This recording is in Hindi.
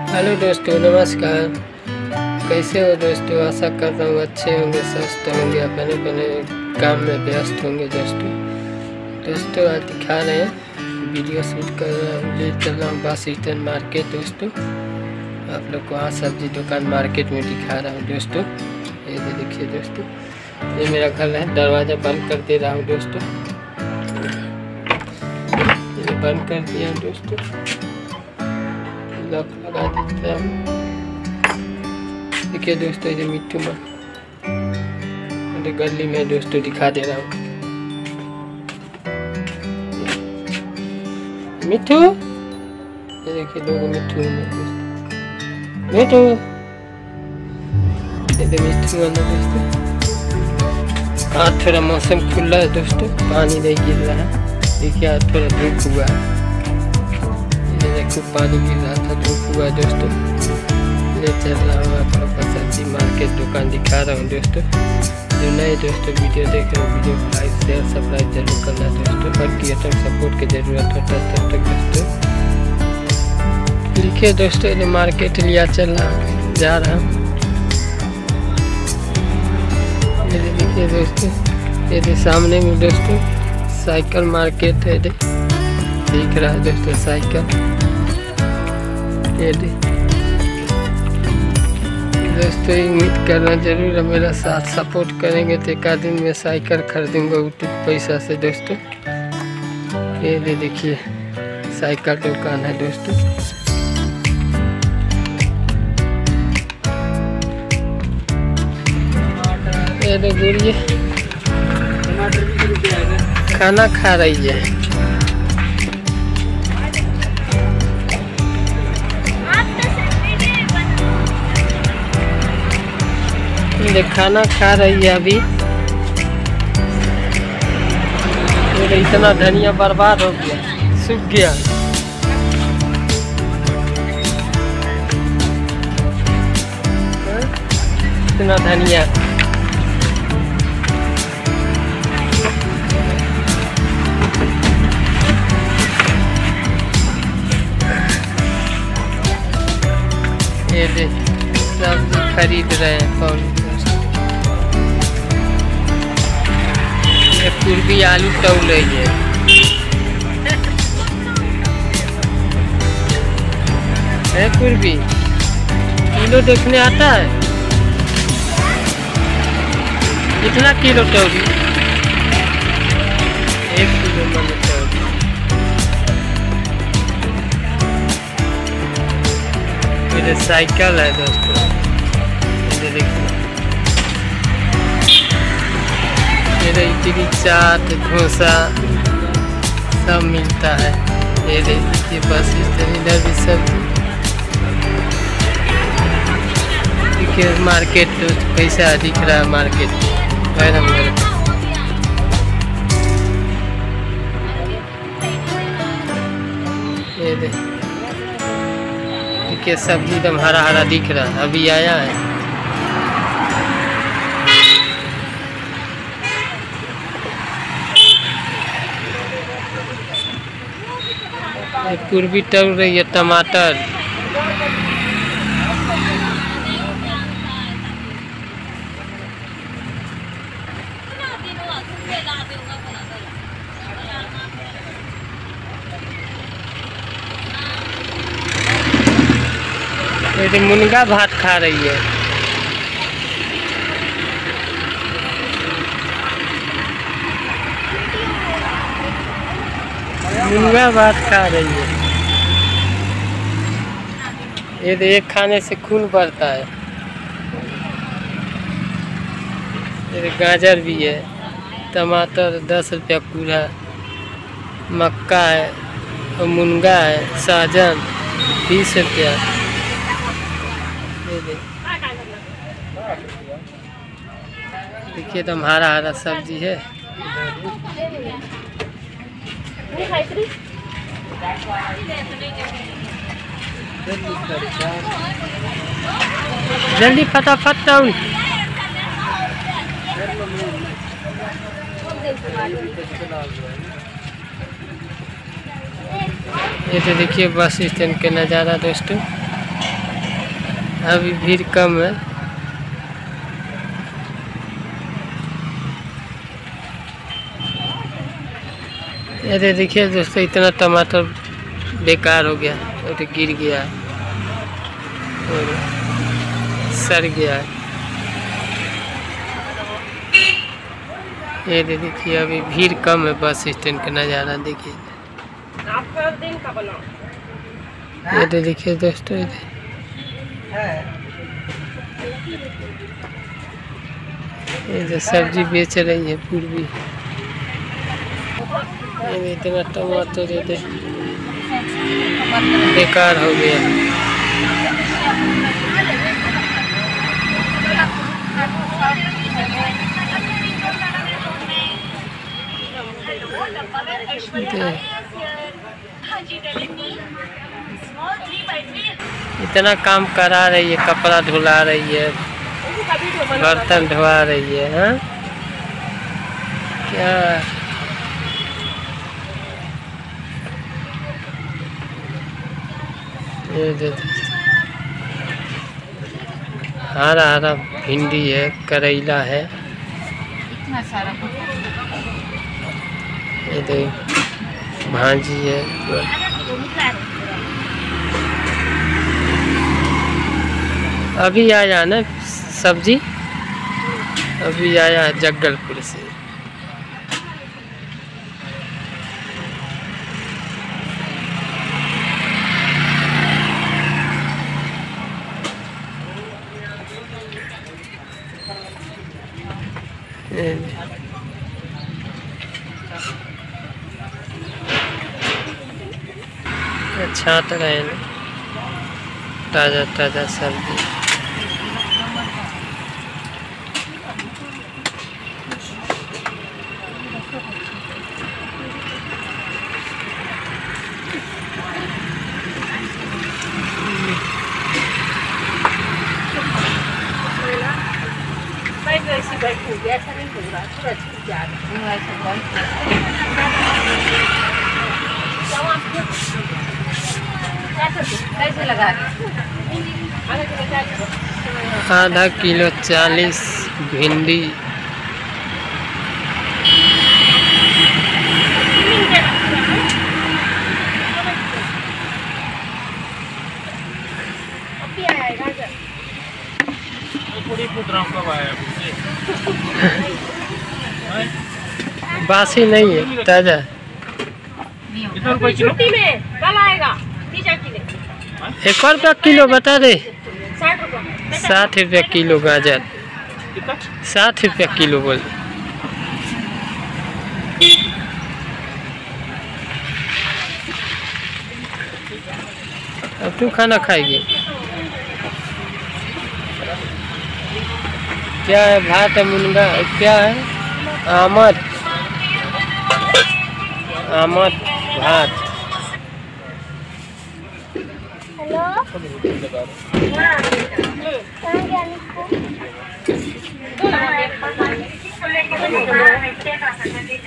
हेलो दोस्तों, नमस्कार। कैसे हो दोस्तों? आशा कर रहा हूँ अच्छे होंगे, स्वस्थ होंगे, अपने अपने काम में व्यस्त होंगे। दोस्तों आज दिखा रहे हैं, वीडियो शूट कर रहा हूँ, ले चल रहा हूँ बस स्टैंड मार्केट। दोस्तों आप लोग को वहाँ सब्जी दुकान मार्केट में दिखा रहा हूँ। दोस्तों ये देखिए दोस्तों, ये मेरा घर है। दरवाज़ा बंद कर दे रहा हूँ दोस्तों, ये बंद कर दिया दोस्तों, लॉक लगा देता हूँ। देखिए दोस्तों, ये मिट्टू में गली में दोस्तों दिखा दे रहा हूँ। मिट्टू, ये देखिए लोग मिट्टू में मिट्टू, ये मिट्टू में दोस्तों। आज थोड़ा मौसम खुला है दोस्तों, पानी नहीं गिर रहा है। देखिए आज थोड़ा धूप हुआ है, खूब पानी गिर रहा था, धूप हुआ दोस्तों। ले चल रहा हूँ आप लोग का सब्जी मार्केट दुकान दिखा रहा हूँ दोस्तों। जो नए दोस्तों वीडियो देख रहे हो, वीडियो को लाइक शेयर सब्सक्राइब जरूर करना दोस्तों। हर क्रिएटर सपोर्ट की जरूरत होता है तब तक दोस्तों। देखिए दोस्तों, ये मार्केट लिया चल रहा जा रहा हूँ। ये देखिए दोस्तों, ये सामने में दोस्तों साइकिल मार्केट है, दिख रहा है दोस्तों साइकिल। ये दोस्तों उम्मीद करना जरूर है मेरा साथ सपोर्ट करेंगे तो एक आध दिन में साइकिल खरीदूंगा उठूक पैसा से दोस्तों। ये देखिए साइकिल दुकान है दोस्तों। ये गुड़िया खाना खा रही है, खाना खा रही है अभी। इतना धनिया बर्बाद हो गया, सूख गया। इतना धनिया ये सब्जी खरीद रहे हैं। पूर्वी आलू तौल रही है पूर्वी, किलो देखने आता है। कितना किलो तौली? 1 किलो मैंने तौली। मेरे साइकिल है दोस्तों, ये देखिए इडली चाट डोसा सब मिलता है। ये देखिए बस इधर भी सब। देखिए मार्केट कैसा दिख रहा है मार्केट ये देखिए सब्जी एकदम हरा हरा दिख रहा है, अभी आया है। पूर्वी तल रही है टमाटर। ये मुनगा भात खा रही है। मुनगा भात खा रही है। ये एक खाने से खून बढ़ता है। ये गाजर भी है, टमाटर 10 रुपया पूरा, मक्का है और मुनगा है, सहजन 20 रुपया। देखिए एकदम हरा हरा सब्जी है। जल्दी फटाफट टाउन। ये तो देखिए बस स्टैंड के नज़ारा दोस्तों। अभी भीड़ कम है। अरे देखिए दोस्तों, इतना टमाटर बेकार हो गया और गिर गया और सड़ गया। ये देखिए अभी भीड़ कम है। बस स्टैंड का नज़ारा देखिए। ये देखिए दोस्तों, ये जो सब्जी बेच रही है पूर्वी, ये इतना टमाटर ये बेकार हो गया। इतना काम करा रही है, कपड़ा धुला रही है, बर्तन धुआ रही है। हाँ क्या ये हरा हरा भिंडी है, करेला है, इतना सारा ये देख भाजी है। अभी आया ना सब्जी, अभी आया जगदलपुर से। छाट रहे हैं ताज़ा ताज़ा सब्जी। ऐसा नहीं हो रहा, थोड़ा छूट जा रहा कैसे लगा आधा किलो 40 भिंडी। बासी नहीं है, ताजा। छुट्टी में कल आएगा। 1 रुपया किलो बता दे। 60 रुपया किलो गाजर। 60 रुपया किलो बोल। अब तू खाना खाएगी क्या है? भात है, मुनगा क्या है? आमद आमद भात। हेलो